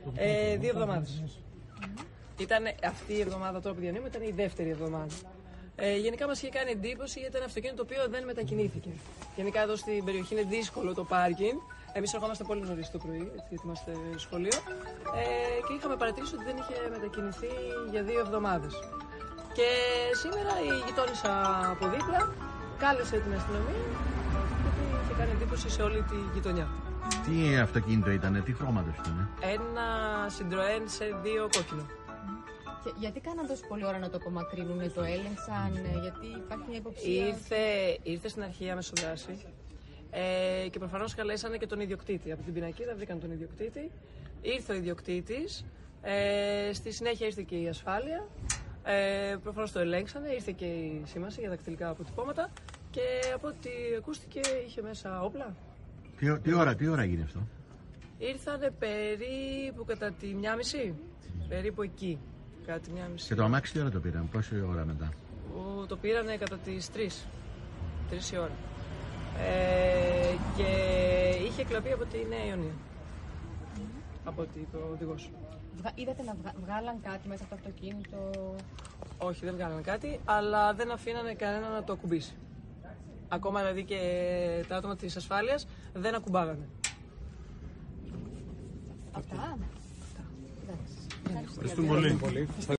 2 εβδομάδες. Ήταν αυτή η εβδομάδα τώρα που διανύουμε, ήταν η δεύτερη εβδομάδα. Γενικά μας είχε κάνει εντύπωση γιατί ήταν αυτοκίνητο το οποίο δεν μετακινήθηκε. Γενικά εδώ στην περιοχή είναι δύσκολο το πάρκινγκ. Εμείς ερχόμαστε πολύ νωρίς το πρωί, γιατί είμαστε σχολείο. Και είχαμε παρατηρήσει ότι δεν είχε μετακινηθεί για 2 εβδομάδες. Και σήμερα η γειτόνισσα από δίπλα κάλεσε την αστυνομία γιατί είχε κάνει εντύπωση σε όλη τη γειτονιά. Τι αυτοκίνητο ήτανε, τι χρώματος ήτανε? Ένα Citroën σε 2 κόκκινο. Και γιατί κάναν τόσο πολλή ώρα να το απομακρύνουν, το έλεγξαν, γιατί υπάρχει μια υποψία? Ήρθε στην αρχή αμεσοδράση και προφανώς καλέσανε και τον ιδιοκτήτη. Από την πινακίδα βρήκαν τον ιδιοκτήτη, ήρθε ο ιδιοκτήτης, στη συνέχεια ήρθε και η ασφάλεια, προφανώς το ελέγξανε, ήρθε και η σήμανση για δακτυλικά αποτυπώματα και από ό,τι ακούστηκε είχε μέσα όπλα. Τι ώρα γίνει αυτό? Ήρθανε περίπου κατά τη 1:30, περίπου εκεί. Και το αμάξι τι ώρα το πήραν, πόση ώρα μετά? Το πήρανε κατά τις 3 η ώρα. Και είχε κλαπεί από τη Νέα Ιωνία. Από ό,τι είπε ο οδηγός. Είδατε να βγάλαν κάτι μέσα από το αυτοκίνητο? Όχι, δεν βγάλαν κάτι, αλλά δεν αφήνανε κανένα να το ακουμπήσει. Ακόμα δηλαδή και τα άτομα της ασφάλειας δεν ακουμπάγανε. Αυτά. Ευχαριστούμε πολύ.